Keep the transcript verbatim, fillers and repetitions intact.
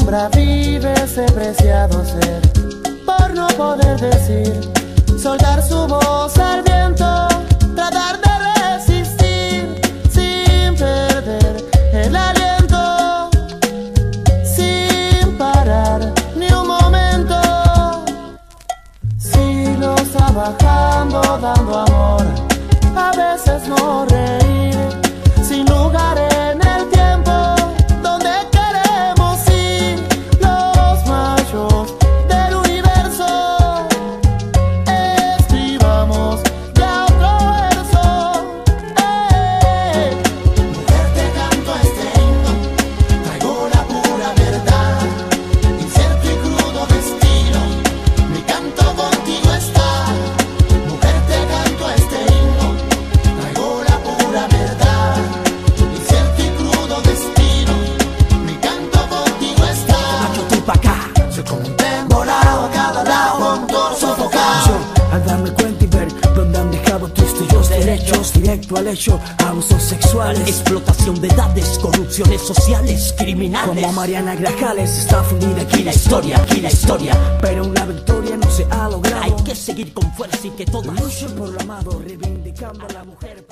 sombra vive ese preciado ser, por no poder decir, soltar su voz al viento, tratar de resistir sin perder el aliento, sin parar ni un momento. Siglos trabajando, dando amor, a veces no reír, sin lugar en el tiempo donde queremos ir. Los machos del universo, escribamos ya otro verso. ¡Hey! Mujer, te canto este himno, traigo la pura verdad, incierto y crudo destino, mi canto contigo está. Mujer, te canto este himno, traigo la pura verdad, incierto y crudo destino, mi canto contigo está. Macho, tú pa' acá. Soy como un tren volado a cada lado, con todo sofocado. Yo, al darme cuenta y ver dónde han dejado tus tuyos derechos, directo al hecho, abusos sexuales, Explotación de edades, corrupciones sociales, criminales. como Mariana Grajales está fundida Aquí la historia, aquí la historia. pero una victoria no se ha logrado. Hay que seguir con fuerza y que todas Luchen por lo amado, reivindicando a la mujer.